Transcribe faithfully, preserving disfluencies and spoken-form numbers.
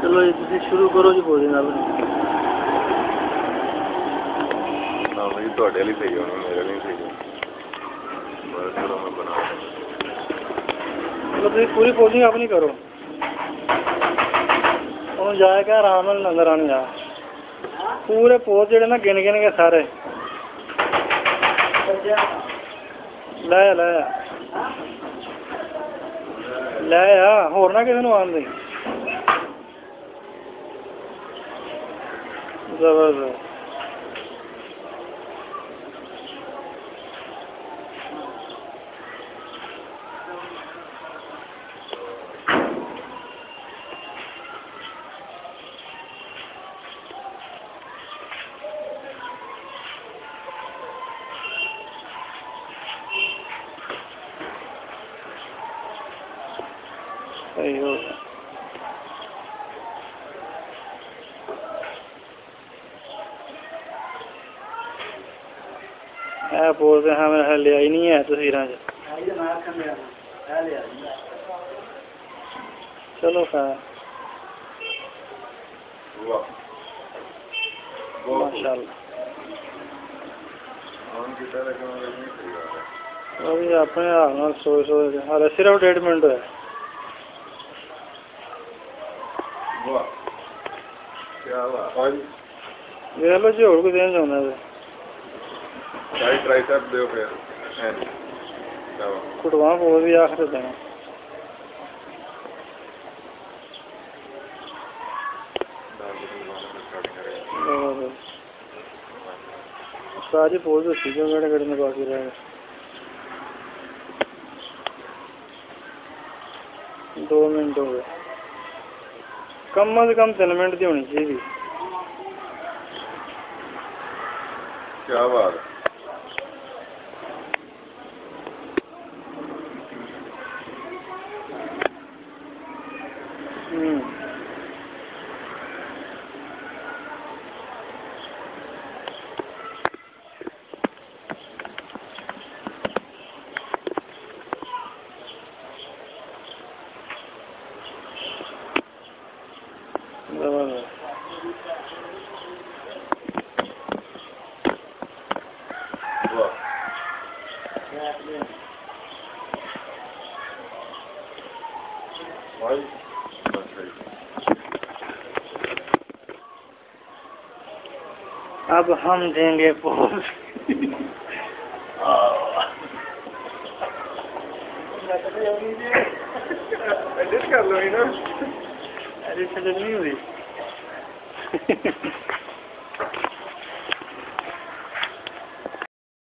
चलो जी तुसी शुरू करो जी पोजिंग अपनी। ना भाई थोड़े लिए सही होना, मेरे लिए सही है। बस चलो मैं बना चलो तुसी पूरी पोजिंग अपनी करो। उन्होंने जाए क्या आराम नाल नजर आने जा पूरे पोज जेडे ना गिन गिन के सारे लै लै लै आ होर ना किसी आन दे। जबरदस्त सही हो गया। ऐ पोज हाँ मेरा लिया ही नहीं है तस्वीर च। चलो खैर माशाल्लाह अभी अपने हाल नाल सोच सोच हाले सिर्फ डेढ़ मिनट है। देख लो जी होर कोई देना चाहना है ट्राई ट्राई कर दो फिर कुटवा पोज भी आखिर देना। सारी पोज दसी जो केड़े केड़े ने बाकी रह गए। दो मिनट हो गए कम अज कम तीन मिनट की होनी चाहिए। क्या बात अब हम देंगे पोज। एडिट कर लो ना, एडिट नहीं हुई।